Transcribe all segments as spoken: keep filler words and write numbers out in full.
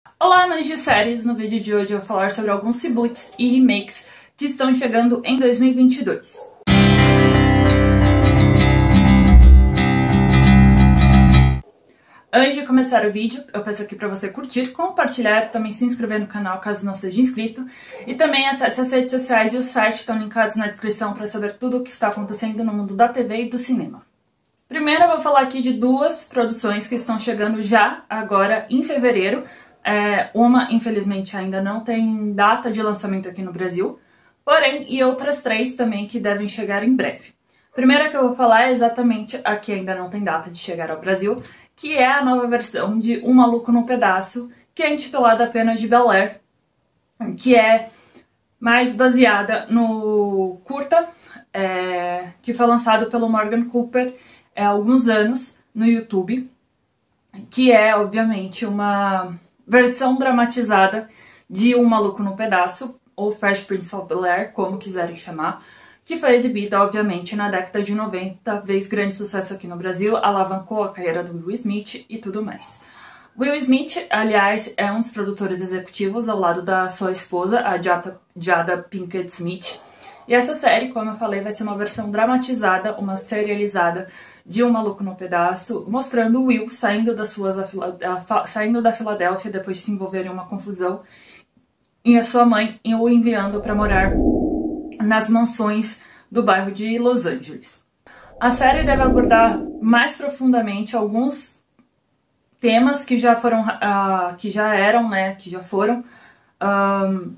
Olá, amantes de séries! No vídeo de hoje eu vou falar sobre alguns reboots e remakes que estão chegando em dois mil e vinte e dois. Antes de começar o vídeo, eu peço aqui para você curtir, compartilhar e também se inscrever no canal caso não seja inscrito. E também acesse as redes sociais e o site estão linkados na descrição para saber tudo o que está acontecendo no mundo da T V e do cinema. Primeiro eu vou falar aqui de duas produções que estão chegando já agora em fevereiro. É, uma, infelizmente, ainda não tem data de lançamento aqui no Brasil, porém, e outras três também que devem chegar em breve. A primeira que eu vou falar é exatamente a que ainda não tem data de chegar ao Brasil, que é a nova versão de Um Maluco no Pedaço, que é intitulada apenas de Bel-Air, que é mais baseada no curta, é, que foi lançado pelo Morgan Cooper há alguns anos no YouTube, que é, obviamente, uma versão dramatizada de Um Maluco no Pedaço, ou Fresh Prince of Bel-Air, como quiserem chamar, que foi exibida, obviamente, na década de noventa, fez grande sucesso aqui no Brasil, alavancou a carreira do Will Smith e tudo mais. Will Smith, aliás, é um dos produtores executivos ao lado da sua esposa, a Jada, Jada Pinkett Smith. E essa série, como eu falei, vai ser uma versão dramatizada, uma serializada de Um Maluco no Pedaço, mostrando o Will saindo, das suas, saindo da Filadélfia depois de se envolver em uma confusão e a sua mãe o enviando para morar nas mansões do bairro de Los Angeles. A série deve abordar mais profundamente alguns temas que já foram, uh, que já eram, né, que já foram um,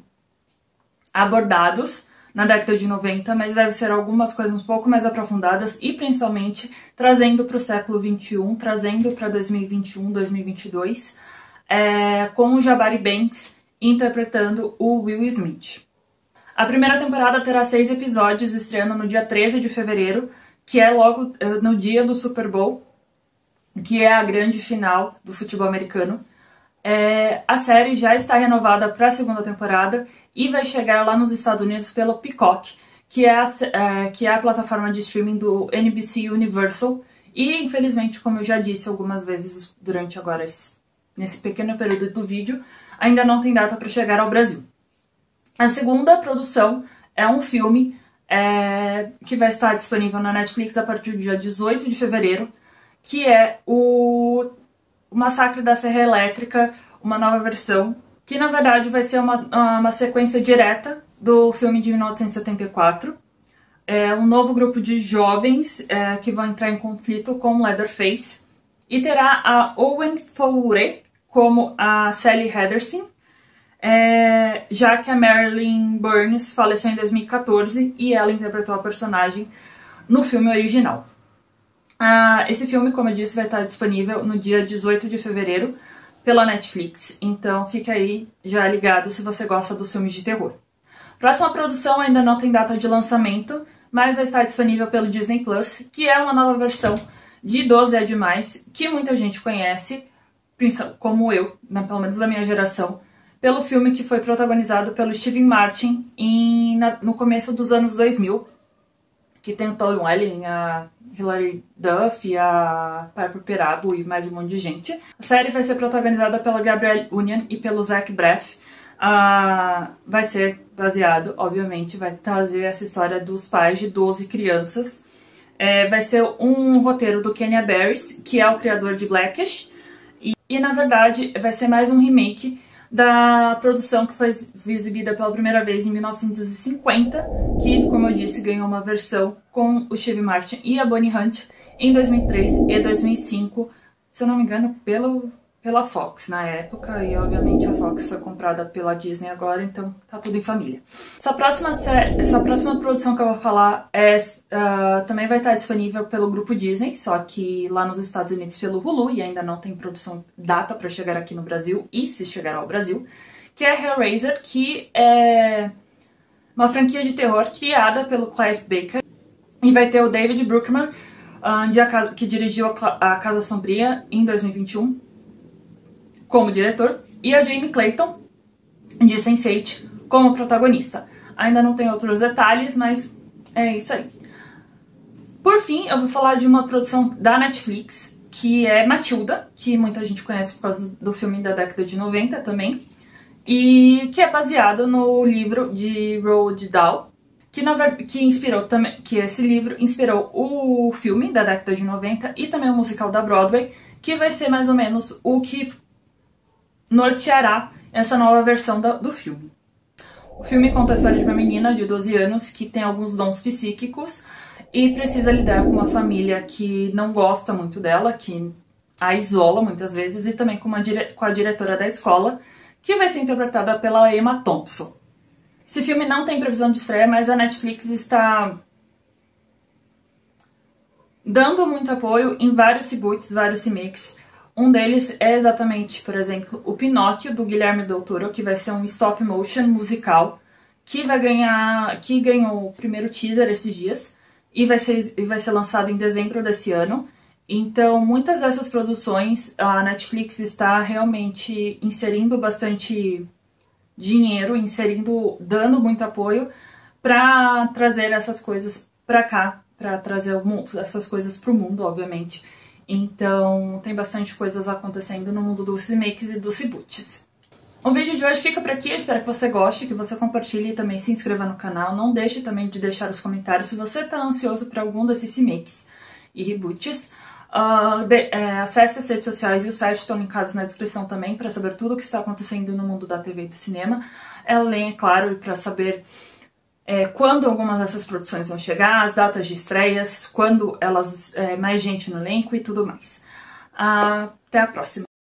abordados na década de noventa, mas deve ser algumas coisas um pouco mais aprofundadas e principalmente trazendo para o século vinte e um, trazendo para dois mil e vinte e um, dois mil e vinte e dois, é, com o Jabari Banks interpretando o Will Smith. A primeira temporada terá seis episódios, estreando no dia treze de fevereiro, que é logo uh, no dia do Super Bowl, que é a grande final do futebol americano. É, a série já está renovada para a segunda temporada e vai chegar lá nos Estados Unidos pelo Peacock, que é, a, é, que é a plataforma de streaming do N B C Universal. E, infelizmente, como eu já disse algumas vezes durante agora esse, nesse pequeno período do vídeo, ainda não tem data para chegar ao Brasil. A segunda produção é um filme é, que vai estar disponível na Netflix a partir do dia dezoito de fevereiro, que é o O Massacre da Serra Elétrica, uma nova versão, que na verdade vai ser uma, uma sequência direta do filme de mil novecentos e setenta e quatro. É um novo grupo de jovens é, que vão entrar em conflito com Leatherface. E terá a Owen Foure como a Sally Henderson, é, já que a Marilyn Burns faleceu em dois mil e quatorze e ela interpretou a personagem no filme original. Uh, esse filme, como eu disse, vai estar disponível no dia dezoito de fevereiro pela Netflix, então fica aí já ligado se você gosta dos filmes de terror. Próxima produção ainda não tem data de lançamento, mas vai estar disponível pelo Disney Plus, que é uma nova versão de doze é Demais, que muita gente conhece, como eu, né, pelo menos da minha geração, pelo filme que foi protagonizado pelo Steve Martin em, na, no começo dos anos dois mil, que tem o Tom Welling, a Hilary Duff, a Piper Perabo e mais um monte de gente. A série vai ser protagonizada pela Gabrielle Union e pelo Zach Braff. Uh, vai ser baseado, obviamente, vai trazer essa história dos pais de doze crianças. É, vai ser um roteiro do Kenya Barris, que é o criador de Blackish. E, e, na verdade, vai ser mais um remake da produção que foi exibida pela primeira vez em mil novecentos e cinquenta, que, como eu disse, ganhou uma versão com o Steve Martin e a Bonnie Hunt em dois mil e três e dois mil e cinco, se eu não me engano, pelo, pela Fox na época, e obviamente a Fox foi comprada pela Disney agora, então tá tudo em família. Essa próxima, essa próxima produção que eu vou falar é, uh, também vai estar disponível pelo grupo Disney, só que lá nos Estados Unidos pelo Hulu, e ainda não tem produção data para chegar aqui no Brasil, e se chegar ao Brasil, que é Hellraiser, que é uma franquia de terror criada pelo Clive Barker, e vai ter o David Bruckner, uh, de a, que dirigiu a, a Casa Sombria em dois mil e vinte e um, como diretor, e a Jamie Clayton, de sense eight, como protagonista. Ainda não tem outros detalhes, mas é isso aí. Por fim, eu vou falar de uma produção da Netflix, que é Matilda, que muita gente conhece por causa do filme da década de noventa também, e que é baseado no livro de Roald Dahl, que, na, que inspirou também, que esse livro inspirou o filme da década de noventa e também o musical da Broadway, que vai ser mais ou menos o que norteará essa nova versão da, do filme. O filme conta a história de uma menina de doze anos que tem alguns dons psíquicos e precisa lidar com uma família que não gosta muito dela, que a isola muitas vezes, e também com, uma dire... com a diretora da escola, que vai ser interpretada pela Emma Thompson. Esse filme não tem previsão de estreia, mas a Netflix está dando muito apoio em vários reboots, vários remakes. Um deles é exatamente, por exemplo, o Pinóquio, do Guilherme Del Toro, que vai ser um stop motion musical, que vai ganhar, que ganhou o primeiro teaser esses dias, e vai ser, e vai ser lançado em dezembro desse ano. Então, muitas dessas produções, a Netflix está realmente inserindo bastante dinheiro, inserindo, dando muito apoio para trazer essas coisas para cá, para trazer o mundo, essas coisas para o mundo, obviamente. Então, tem bastante coisas acontecendo no mundo dos remakes e dos reboots. O vídeo de hoje fica por aqui, eu espero que você goste, que você compartilhe e também se inscreva no canal. Não deixe também de deixar os comentários se você está ansioso para algum desses remakes e reboots. Uh, de, é, acesse as redes sociais e o site estão linkados na descrição também para saber tudo o que está acontecendo no mundo da T V e do cinema. Além, é claro, para saber é, quando algumas dessas produções vão chegar, as datas de estreias, quando elas, é, mais gente no elenco e tudo mais. Uh, até a próxima!